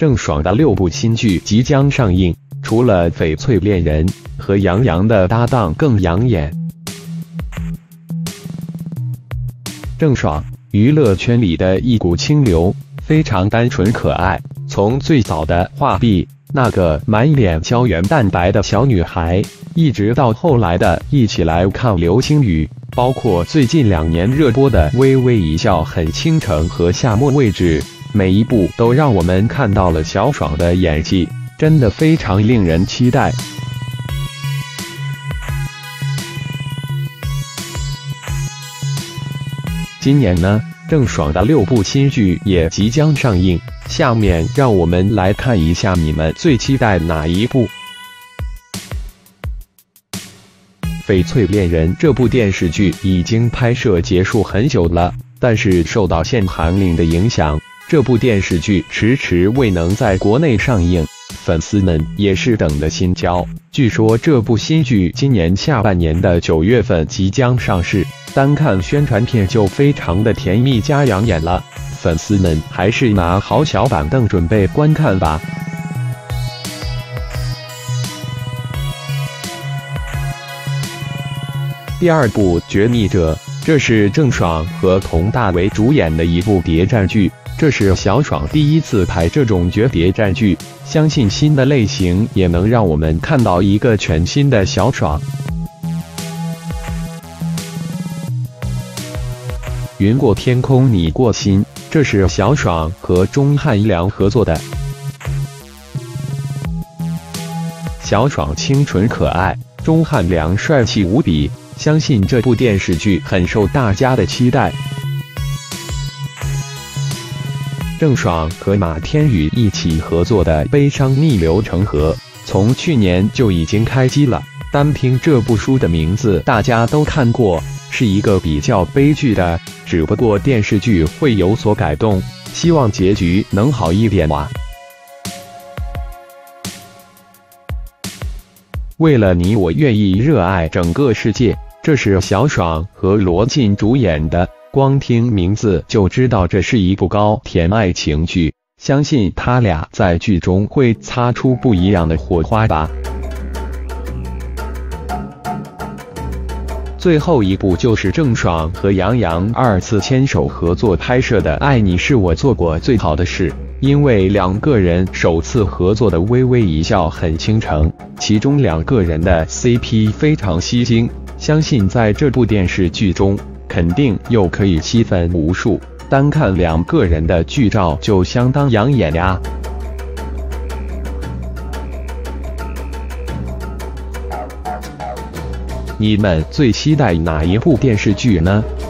郑爽的6部新剧即将上映，除了翡翠恋人和杨洋的搭档更养眼。郑爽，娱乐圈里的一股清流，非常单纯可爱。从最早的画壁那个满脸胶原蛋白的小女孩，一直到后来的一起来看流星雨，包括最近2年热播的《微微一笑很倾城》和《夏末未至》，每一部都让我们看到了小爽的演技，真的非常令人期待。今年呢，郑爽的6部新剧也即将上映，下面让我们来看一下你们最期待哪一部。翡翠恋人这部电视剧已经拍摄结束很久了，但是受到限韩令的影响，这部电视剧迟迟未能在国内上映，粉丝们也是等得心焦。据说这部新剧今年下半年的9月份即将上市，单看宣传片就非常的甜蜜加养眼了，粉丝们还是拿好小板凳准备观看吧。第2部《绝密者》，这是郑爽和佟大为主演的一部谍战剧，这是小爽第一次拍这种谍战剧，相信新的类型也能让我们看到一个全新的小爽。云过天空你过心，这是小爽和钟汉良合作的。小爽清纯可爱，钟汉良帅气无比，相信这部电视剧很受大家的期待。郑爽和马天宇一起合作的《悲伤逆流成河》，从去年就已经开机了。单凭这部书的名字，大家都看过，是一个比较悲剧的，只不过电视剧会有所改动，希望结局能好一点哇。为了你我愿意热爱整个世界，这是小爽和罗晋主演的，光听名字就知道这是一部高甜爱情剧，相信他俩在剧中会擦出不一样的火花吧。最后一部就是郑爽和杨洋2次牵手合作拍摄的《爱你是我做过最好的事》，因为2个人首次合作的《微微一笑很倾城》，其中2个人的 CP 非常吸睛，相信在这部电视剧中肯定又可以吸粉无数，单看2个人的剧照就相当养眼呀。你们最期待哪一部电视剧呢？